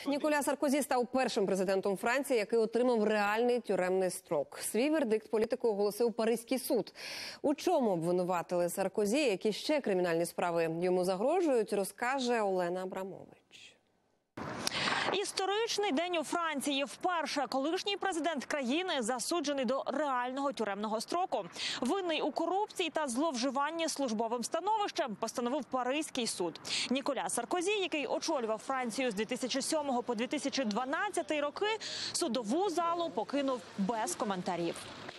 Ніколя Саркозі став першим президентом Франції, який отримав реальний тюремний строк. Свій вердикт політику оголосив Паризький суд. У чому обвинуватили Саркозі, які ще кримінальні справи йому загрожують, розкаже Олена Абрамович. Історичний день у Франції. Вперше колишній президент країни засуджений до реального тюремного строку. Винний у корупції та зловживанні службовим становищем постановив Паризький суд. Ніколя Саркозі, який очолював Францію з 2007 по 2012 роки, судову залу покинув без коментарів.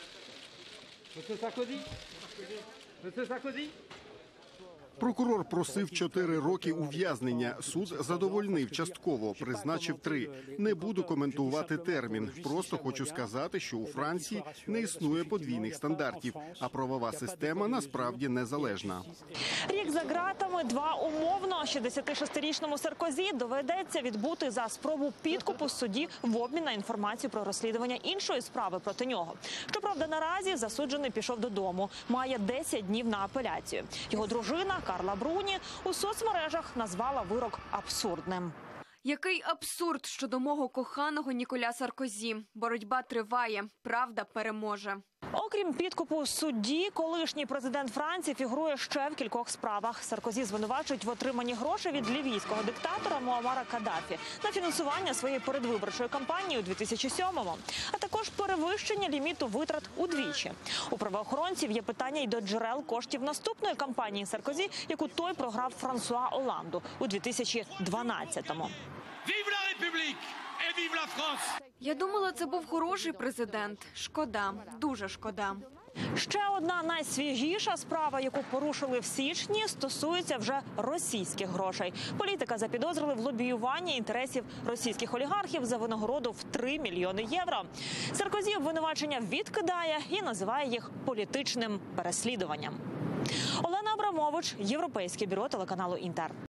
Прокурор просив 4 роки ув'язнення. Суд задовольнив частково, призначив 3. Не буду коментувати термін. Просто хочу сказати, що у Франції не існує подвійних стандартів, а правова система насправді незалежна. Рік за ґратами, 2 умовно. 66-річному Саркозі доведеться відбути за спробу підкупу судді в обмін на інформацію про розслідування іншої справи проти нього. Щоправда, наразі засуджений пішов додому. Має 10 днів на апеляцію. Його дружина Карла Бруні у соцмережах назвала вирок абсурдним. Який абсурд щодо мого коханого Ніколя Саркозі. Боротьба триває, правда переможе. Окрім підкупу судді, колишній президент Франції фігурує ще в кількох справах. Саркозі звинувачують в отриманні грошей від лівійського диктатора Муаммара Каддафі на фінансування своєї передвиборчої кампанії у 2007-му, а також перевищення ліміту витрат удвічі. У правоохоронців є питання й до джерел коштів наступної кампанії Саркозі, яку той програв Франсуа Оланду у 2012-му. Я думала, це був хороший президент. Шкода, дуже шкода. Ще одна найсвіжіша справа, яку порушили в січні, стосується вже російських грошей. Політика запідозрили в лобіюванні інтересів російських олігархів за винагороду в 3 мільйони євро. Саркозі обвинувачення відкидає і називає їх політичним переслідуванням. Олена Абрамович, Європейське бюро телеканалу «Інтер».